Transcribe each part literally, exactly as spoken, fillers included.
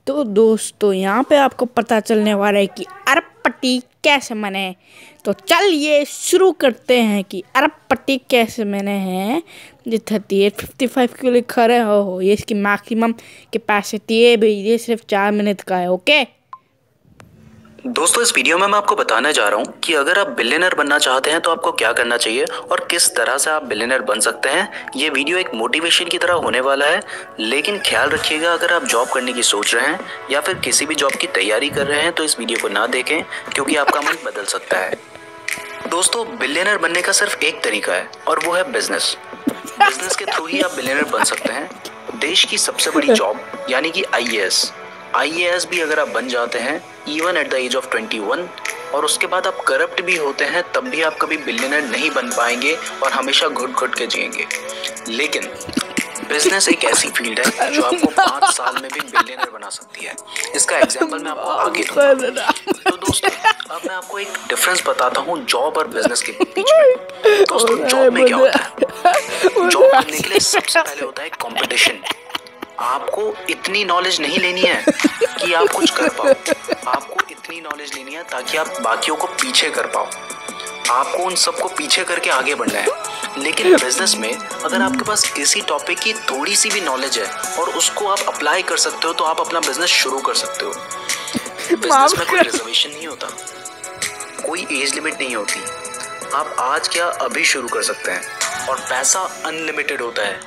तो दोस्तों यहाँ पे आपको पता चलने वाला है कि अरबपति कैसे बने। तो चलिए शुरू करते हैं कि अरबपति कैसे बने हैं। ये थर्टी एट फिफ्टी फाइव के लिखा रहे हो, हो ये इसकी मैक्सिमम कैपेसिटी है भाई, ये सिर्फ चार मिनट का है। ओके दोस्तों, इस वीडियो में मैं आपको बताने जा रहा हूँ कि अगर आप बिलियनर बनना चाहते हैं तो आपको क्या करना चाहिए और किस तरह से आप बिलियनर बन सकते हैं। ये वीडियो एक मोटिवेशन की तरह होने वाला है, लेकिन ख्याल रखिएगा अगर आप जॉब करने की सोच रहे हैं या फिर किसी भी जॉब की तैयारी कर रहे हैं तो इस वीडियो को ना देखें, क्योंकि आपका मन बदल सकता है। दोस्तों, बिलियनर बनने का सिर्फ एक तरीका है और वो है बिजनेस। बिजनेस के थ्रू ही आप बिलियनर बन सकते हैं। देश की सबसे बड़ी जॉब यानी कि आई A S I A S भी अगर आप बन जाते हैं even at the age of twenty one और उसके बाद आप करप्ट भी होते हैं, तब भी आप कभी बिलियनर नहीं बन पाएंगे और हमेशा घुट घुट के जिएंगे। लेकिन बिजनेस एक ऐसी फील्ड है जो आपको पाँच साल में भी बिलियनर बना सकती है। इसका एग्जांपल मैं आपको आगे दूंगा। तो दोस्तों, अब मैं आपको एक डिफरेंस बताता हूँ जॉब और बिजनेस के बीच में। दोस्तों, जॉब में क्या होता है? जॉब करने के लिए सबसे पहले होता है कंपटीशन। आपको इतनी नॉलेज नहीं लेनी है कि आप कुछ कर पाओ, आपको इतनी नॉलेज लेनी है ताकि आप बाकियों को पीछे कर पाओ। आपको उन सबको पीछे करके आगे बढ़ना है। लेकिन बिजनेस में अगर आपके पास किसी टॉपिक की थोड़ी सी भी नॉलेज है और उसको आप अप्लाई कर सकते हो तो आप अपना बिजनेस शुरू कर सकते हो। बिजनेस में कोई रिजर्वेशन नहीं होता, कोई एज लिमिट नहीं होती। आप आज क्या अभी शुरू कर सकते हैं और पैसा अनलिमिटेड होता है।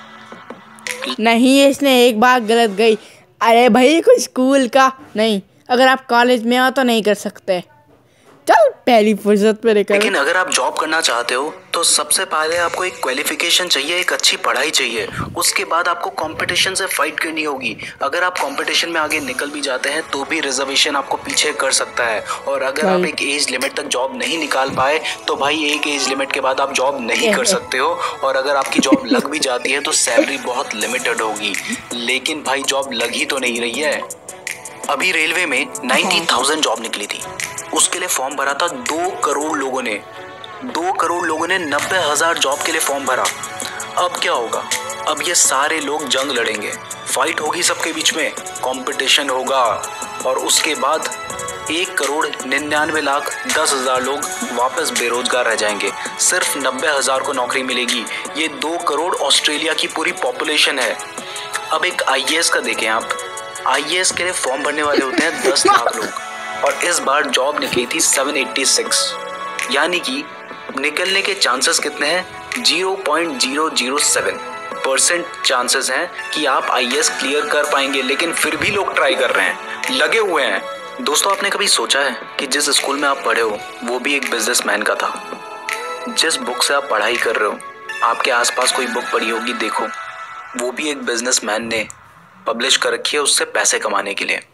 नहीं, इसने एक बार गलत गई। अरे भाई, कोई स्कूल का नहीं, अगर आप कॉलेज में हो तो नहीं कर सकते। चल पहली फुर्सत पे लेकर। लेकिन अगर आप जॉब करना चाहते हो तो सबसे पहले आपको एक क्वालिफिकेशन चाहिए, एक अच्छी पढ़ाई चाहिए। उसके बाद आपको कंपटीशन से फाइट करनी होगी। अगर आप कंपटीशन में आगे निकल भी जाते हैं तो भी रिजर्वेशन आपको पीछे कर सकता है। और अगर आप एक एज लिमिट तक जॉब नहीं निकाल पाए तो भाई एक एज लिमिट के बाद आप जॉब नहीं कर सकते हो। और अगर आपकी जॉब लग भी जाती है तो सैलरी बहुत लिमिटेड होगी। लेकिन भाई जॉब लग ही तो नहीं रही है। अभी रेलवे में नब्बे हज़ार जॉब निकली थी, उसके लिए फॉर्म भरा था दो करोड़ लोगों ने। दो करोड़ लोगों ने नब्बे हजार जॉब के लिए फॉर्म भरा। अब क्या होगा? अब ये सारे लोग जंग लड़ेंगे, फाइट होगी सबके बीच में, कंपटीशन होगा। और उसके बाद एक करोड़ निन्यानवे लाख दस हजार लोग वापस बेरोजगार रह जाएंगे। सिर्फ नब्बे हजार को नौकरी मिलेगी। ये दो करोड़ ऑस्ट्रेलिया की पूरी पॉपुलेशन है। अब एक आई ए एस का देखें आप। आई ए एस के लिए फॉर्म भरने वाले होते हैं दस लाख लोग और इस बार जॉब निकली थी सात सौ छियासी, यानी कि निकलने के चांसेस कितने हैं? Zero point zero zero seven percent chances हैं कि आप आई ए एस क्लियर कर पाएंगे। लेकिन फिर भी लोग ट्राई कर रहे हैं, लगे हुए हैं। दोस्तों, आपने कभी सोचा है कि जिस स्कूल में आप पढ़े हो वो भी एक बिजनेसमैन का था? जिस बुक से आप पढ़ाई कर रहे हो, आपके आसपास कोई बुक पढ़ी होगी, देखो वो भी एक बिजनेसमैन ने पब्लिश कर रखी है उससे पैसे कमाने के लिए।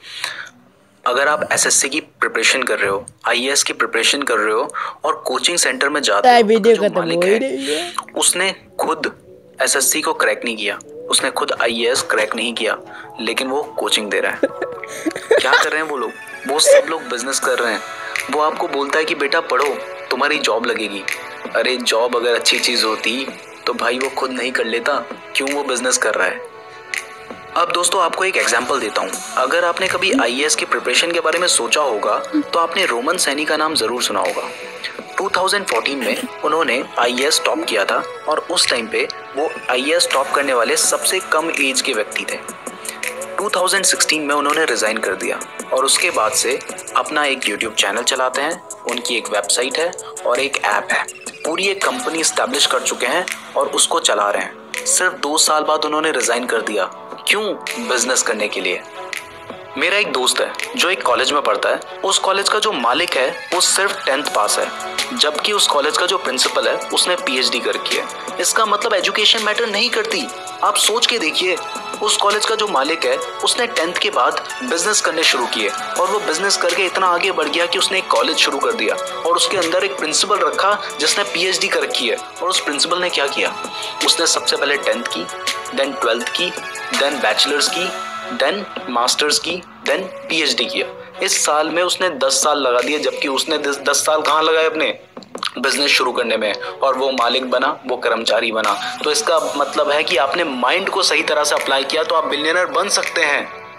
अगर आप एस एस सी की प्रिपरेशन कर रहे हो, आई ए एस की प्रिपरेशन कर रहे हो और कोचिंग सेंटर में जाते हो, तो जो मालिक है उसने खुद एस एस सी को क्रैक नहीं किया, उसने खुद आई ए एस क्रैक नहीं किया, लेकिन वो कोचिंग दे रहा है। क्या कर रहे हैं वो लोग? वो सब लोग बिजनेस कर रहे हैं। वो आपको बोलता है कि बेटा पढ़ो, तुम्हारी जॉब लगेगी। अरे जॉब अगर अच्छी चीज होती तो भाई वो खुद नहीं कर लेता, क्यों वो बिजनेस कर रहा है? अब दोस्तों, आपको एक एग्जांपल देता हूँ। अगर आपने कभी आई ए एस की प्रिपरेशन के बारे में सोचा होगा तो आपने रोमन सैनी का नाम जरूर सुना होगा। दो हज़ार चौदह में उन्होंने आई ए एस टॉप किया था और उस टाइम पे वो आई ए एस टॉप करने वाले सबसे कम एज के व्यक्ति थे। दो हज़ार सोलह में उन्होंने रिजाइन कर दिया और उसके बाद से अपना एक यूट्यूब चैनल चलाते हैं, उनकी एक वेबसाइट है और एक ऐप है। पूरी एक कंपनी एस्टैब्लिश कर चुके हैं और उसको चला रहे हैं। सिर्फ दो साल बाद उन्होंने रिजाइन कर दिया। क्यों? बिजनेस करने के लिए। मेरा एक दोस्त है जो एक कॉलेज में पढ़ता है। उस कॉलेज का जो मालिक है वो सिर्फ टेंथ पास है, जबकि उस कॉलेज का जो प्रिंसिपल है उसने पी एच डी कर रखी है। इसका मतलब एजुकेशन मैटर नहीं करती। आप सोच के देखिए, उस कॉलेज का जो मालिक है उसने टेंथ के बाद बिजनेस करने शुरू किए और वो बिजनेस करके इतना आगे बढ़ गया कि उसने एक कॉलेज शुरू कर दिया और उसके अंदर एक प्रिंसिपल रखा जिसने पी एच डी कर रखी है। और उस प्रिंसिपल ने क्या किया? उसने सबसे पहले टेंथ की, देन ट्वेल्थ की, देन बैचलर्स की, देन मास्टर्स की, देन पी एच डी किया। इस साल में उसने दस साल लगा दिए, जबकि उसने दस साल कहाँ लगाए अपने बिजनेस शुरू करने में, और वो मालिक बना, वो कर्मचारी बना। तो इसका मतलब है कि आपने माइंड को सही तरह से अप्लाई किया तो आप बिलियनर बन सकते हैं।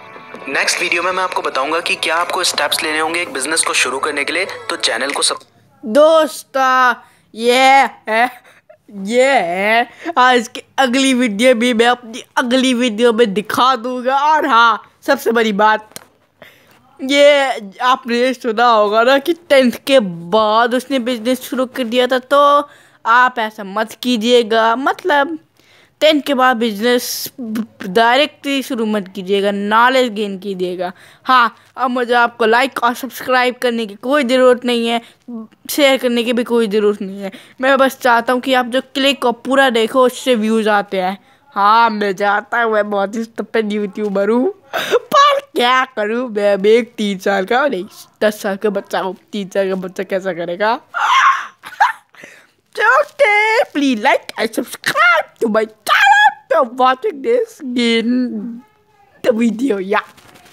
नेक्स्ट वीडियो में मैं आपको बताऊंगा कि क्या आपको स्टेप्स लेने होंगे एक बिजनेस को शुरू करने के लिए। तो चैनल को सब दोस्तों ये है ये है आज की अगली वीडियो भी मैं अपनी अगली वीडियो में दिखा दूंगा। और हाँ, सबसे बड़ी बात, ये आपने सुना होगा ना कि टेंथ के बाद उसने बिजनेस शुरू कर दिया था, तो आप ऐसा मत कीजिएगा। मतलब टेंथ के बाद बिजनेस डायरेक्टली शुरू मत कीजिएगा, नॉलेज गेन कीजिएगा। हाँ, अब मुझे आपको लाइक और सब्सक्राइब करने की कोई ज़रूरत नहीं है, शेयर करने की भी कोई ज़रूरत नहीं है। मैं बस चाहता हूँ कि आप जो क्लिक को पूरा देखो, उससे व्यूज़ आते हैं। हाँ, मैं चाहता हूँ मैं बहुत ही स्टूपिड यूट्यूबर हूँ, पर क्या करूँ, मैं अभी एक तीन साल का नहीं दस साल का बच्चा हूँ। तीन साल का बच्चा कैसा करेगा? Okay, please like and subscribe to my channel for watching this in the video. Yeah.